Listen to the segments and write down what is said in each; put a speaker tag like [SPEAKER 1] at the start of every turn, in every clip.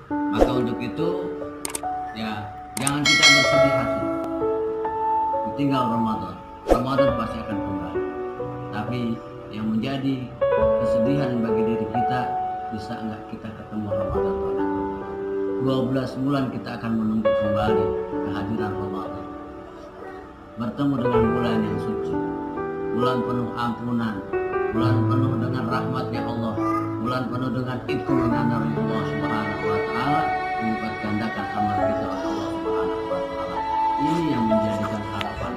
[SPEAKER 1] Maka untuk itu ya jangan kita bersedih hati. Tinggal Ramadan. Ramadan pasti akan kembali. Tapi yang menjadi kesedihan bagi diri kita, bisa enggak kita ketemu Ramadan tahun akan 12 bulan kita akan menunggu kembali kehadiran Ramadan. Bertemu dengan bulan yang suci, bulan penuh ampunan, bulan penuh dengan rahmat-Nya Allah, bulan penuh dengan itqan dari Allah Subhanahu wa taala, melipat gandakan amal kita oleh Allah Subhanahu wa taala. Ini yang menjadikan harapan.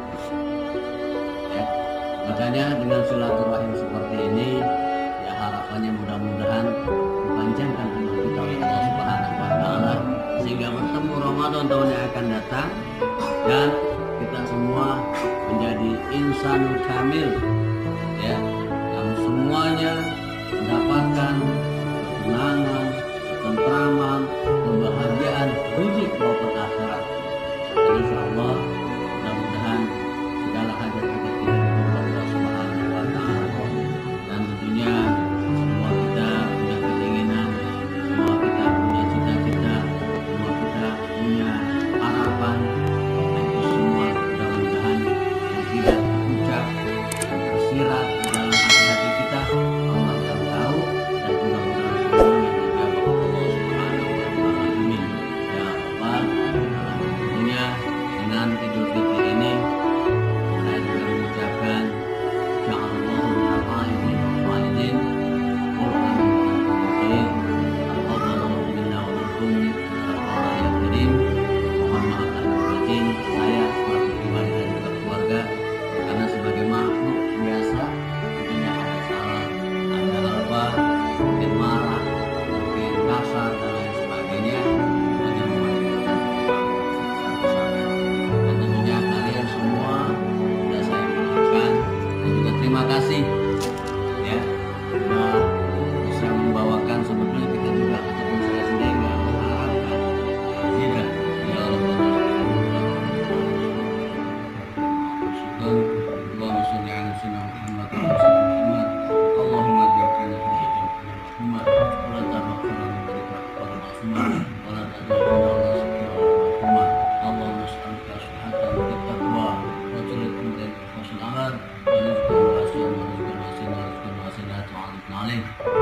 [SPEAKER 1] Ya. Makanya dengan silaturahim seperti ini, ya harapannya mudah-mudahan dipanjangkan umur kita oleh Allah Subhanahu wa taala sehingga bertemu Ramadan tahun yang akan datang dan kita semua menjadi insanul kamil, ya, yang semuanya mendapatkan ketenangan, ketentraman, kebahagiaan dunia maupun akhirat. Dan insya Allah mudah-mudahan segala hajat-hajat kita dikabulkan Allah Subhanahu wa taala. Dan tentunya semua kita punya keinginan, semua kita punya cita-cita, semua kita punya harapan. Semua mudah-mudahan tidak terucap dan tersirat di dalam hati-hati kita. Allah yang tahu, dan mudah-mudahan semuanya dijawab Allah Subhanahu wa taala. Amin ya rabbal alamin. Tentunya dengan Idul Fitri ini saya juga mengucapkan ja'alallahu minal aidin wal walidin qul amin taqabbalallahu minna wa minkum ya karim. Mohon maaf lahir batin saya selaku pribadi dan juga keluarga, karena sebagai makhluk biasa tentunya ada salah, ada apa, mungkin marah, mungkin kasar dan lain sebagainya. Hanya mohon sebesar-besarnya. Dan tentunya kalian semua sudah saya maafkan dan juga terima kasih ya sudah bisa membawakan. Sebetulnya kita juga ataupun saya sendiri nggak mengharapkan tidak ya Allah. Allahumma sholli ala sayyidina Muhammad wa ala Muhammad. Allahumma ja'alna Muhammad wa la tarhamna wa la tasma wa la tadrina wa la sakira Muhammad. Allahumma nas'aluka syahadatan fit taqwa wa tulqin bil husnul amal wa rizqan wasi'an wa rizqan wasi'an wa rizqan wasi'an wa rizqan wasi'an